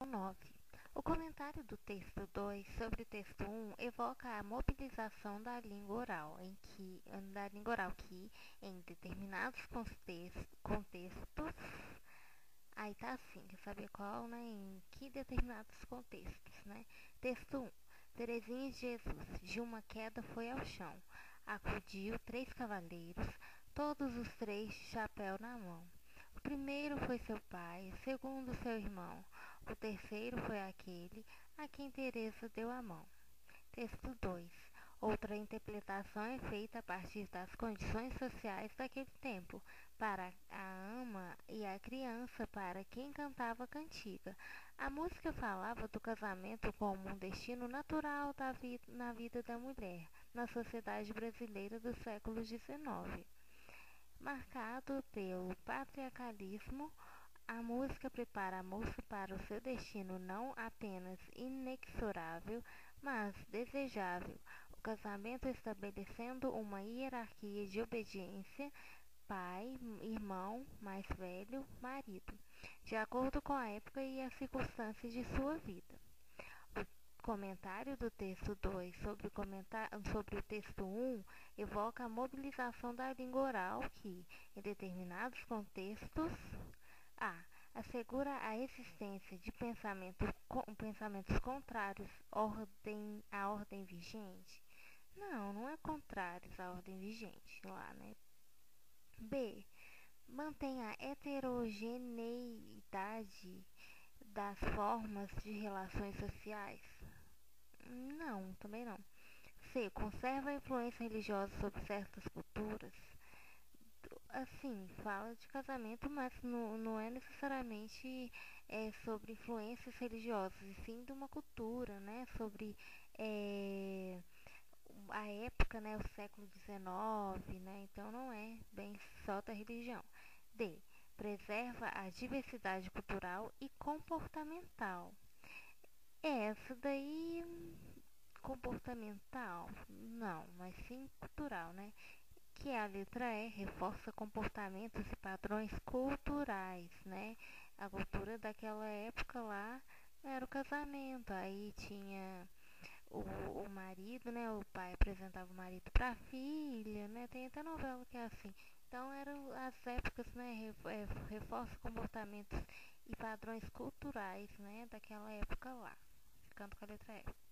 9. O comentário do texto 2 sobre o texto 1 evoca a mobilização da língua oral, que em determinados contextos, aí tá assim, quer saber qual, né? Em que determinados contextos, né? Texto 1. Terezinha de Jesus, de uma queda foi ao chão. Acudiu 3 cavaleiros, todos os 3 de chapéu na mão. O primeiro foi seu pai, o segundo seu irmão, o terceiro foi aquele a quem Teresa deu a mão. Texto 2. Outra interpretação é feita a partir das condições sociais daquele tempo, para a ama e a criança para quem cantava a cantiga. A música falava do casamento como um destino natural na vida da mulher, na sociedade brasileira do século XIX. Marcado pelo patriarcalismo, a música prepara a moça para o seu destino não apenas inexorável, mas desejável, o casamento estabelecendo uma hierarquia de obediência, pai, irmão, mais velho, marido, de acordo com a época e as circunstâncias de sua vida. O comentário do texto 2 sobre o texto 1 evoca a mobilização da língua oral que, em determinados contextos, assegura a existência de pensamentos contrários à ordem vigente. Não é contrários à ordem vigente lá, né? B. Mantém a heterogeneidade das formas de relações sociais. Não, também não. C. Conserva a influência religiosa sobre certas culturas. Assim, fala de casamento, mas não é necessariamente sobre influências religiosas, e sim de uma cultura, né? Sobre a época, né? O século XIX, né? Então não é bem só da religião. D. Preserva a diversidade cultural e comportamental. Essa daí, comportamental, não, mas sim cultural, né? Que a letra E reforça comportamentos e padrões culturais, né? A cultura daquela época lá era o casamento, aí tinha o marido, né? O pai apresentava o marido para a filha, né? Tem até novela que é assim. Então eram as épocas, né? Reforça comportamentos e padrões culturais, né? Daquela época lá. Canto com a letra E.